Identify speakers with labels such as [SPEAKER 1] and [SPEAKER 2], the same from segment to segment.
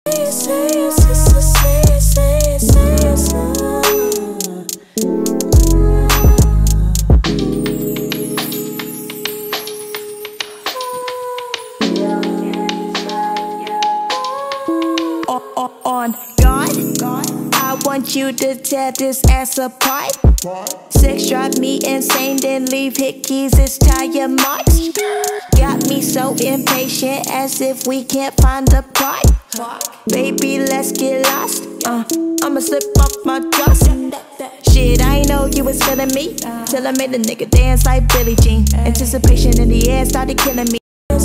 [SPEAKER 1] On God, I want you to tear this ass apart. Sex drive me insane, then leave hickeys as tire marks. Got me so impatient, as if we can't find the part. Baby, let's get lost. I'ma slip off my trust. Shit, I ain't know you was feeling me till I made a nigga dance like Billie Jean. Anticipation in the air started killing me.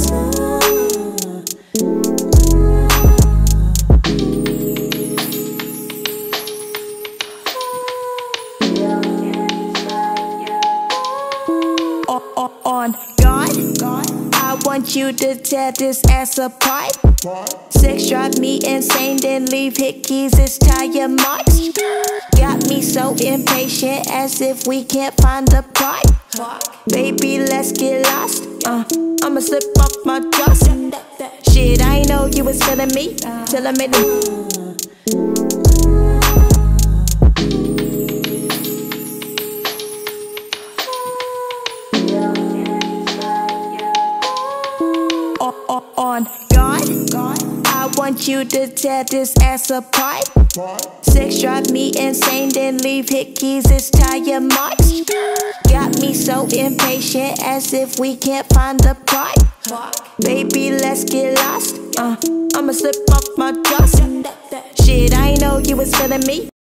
[SPEAKER 1] On God, I want you to tear this ass apart. Sex drive me insane, then leave hickeys as tire marks. Got me so impatient, as if we can't find the part. Baby, let's get lost. I'ma slip off my trust. Shit, I ain't know you was feeling me till I made the On God, I want you to tear this ass apart. Sex drive me insane, then leave hickeys as tire marks. Got me so impatient, as if we can't find the part. Baby, let's get lost. I'ma slip off my trust. Shit, I ain't know you was feeling me